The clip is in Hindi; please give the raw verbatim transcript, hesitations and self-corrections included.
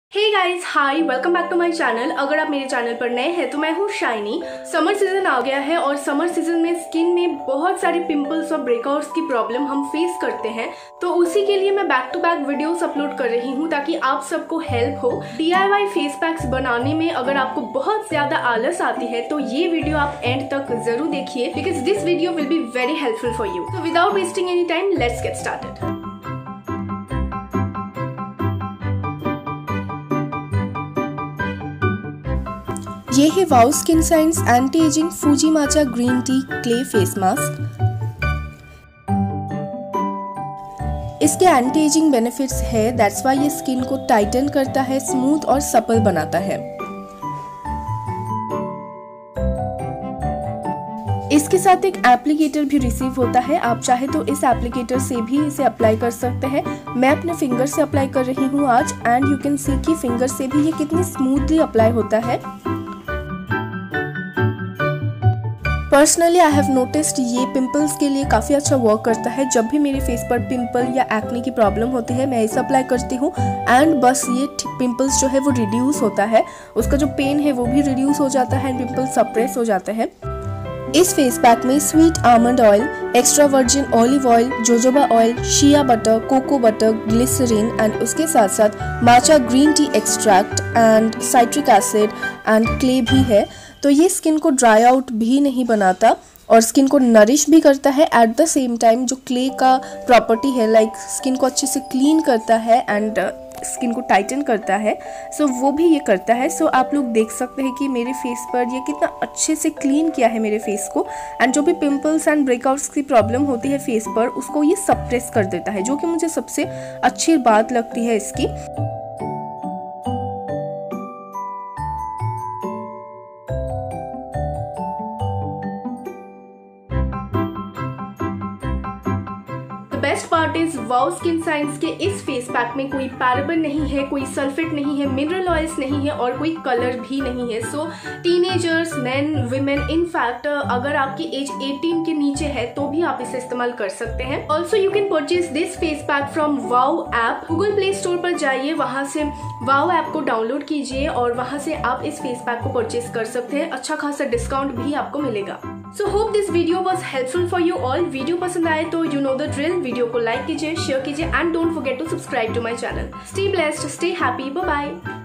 Hey guys, hi, welcome back to my channel. अगर आप मेरे चैनल पर नए हैं तो मैं हूँ शाइनी। समर सीजन आ गया है और समर सीजन में स्किन में बहुत सारे पिंपल्स और ब्रेकआउट्स की प्रॉब्लम हम फेस करते हैं, तो उसी के लिए मैं back to back videos upload कर रही हूँ ताकि आप सबको हेल्प हो। D I Y face packs बनाने में अगर आपको बहुत ज्यादा आलस आती है तो ये वीडियो आप एंड तक जरूर देखिए, because this video will be very helpful for you. तो without wasting any time, let's get started. ये है wow skin science anti ageing Fuji matcha green tea clay face mask. इसके एंटी एजिंग बेनिफिट्स है, दैट्स वाई ये स्किन को टाइटन करता है, स्मूथ और सपल बनाता है। इसके साथ एक एप्लीकेटर भी रिसीव होता है, आप चाहे तो इस एप्लीकेटर से भी इसे अप्लाई कर सकते हैं। मैं अपने फिंगर से अप्लाई कर रही हूँ आज, एंड यू कैन सी कि फिंगर से भी ये कितनी स्मूथली अप्लाई होता है। पर्सनली आई हैव नोटिस्ड ये पिंपल्स के लिए काफ़ी अच्छा वर्क करता है। जब भी मेरे फेस पर पिंपल या एक्ने की प्रॉब्लम होती है मैं इसे अप्लाई करती हूँ, एंड बस ये पिंपल्स जो है वो रिड्यूस होता है, उसका जो पेन है वो भी रिड्यूस हो जाता है, एंड पिंपल सप्रेस हो जाता है। इस फेस पैक में sweet almond oil, extra virgin olive oil, jojoba oil, shea butter, cocoa butter, glycerin and उसके साथ साथ matcha green tea extract and citric acid and clay भी है। तो ये स्किन को ड्राई आउट भी नहीं बनाता और स्किन को नरिश भी करता है। एट द सेम टाइम जो क्ले का प्रॉपर्टी है, लाइक स्किन को अच्छे से क्लीन करता है एंड स्किन को टाइटन करता है, सो so, वो भी ये करता है। सो so, आप लोग देख सकते हैं कि मेरे फेस पर ये कितना अच्छे से क्लीन किया है मेरे फेस को, एंड जो भी पिंपल्स एंड ब्रेकआउट्स की प्रॉब्लम होती है फेस पर उसको ये सप्रेस कर देता है, जो कि मुझे सबसे अच्छी बात लगती है इसकी। Best part is wow skin science के इस फेस पैक में कोई पैराबेन नहीं है, कोई सल्फेट नहीं है, मिनरल ऑयल्स नहीं है और कोई कलर भी नहीं है। So teenagers, men, women, in fact अगर आपकी एज अठारह के नीचे है तो भी आप इसे इस्तेमाल कर सकते हैं। Also you can purchase this face pack from wow app. Google Play Store पर जाइए, वहां से वाओ ऐप को डाउनलोड कीजिए और वहां से आप इस फेस पैक को परचेज कर सकते हैं। अच्छा खासा डिस्काउंट भी आपको मिलेगा। So hope this video was helpful for you all. Video पसंद आए तो you know the drill, video को लाइक कीजिए, शेयर कीजिए and don't forget to subscribe to my channel. Stay blessed, stay happy, bye bye.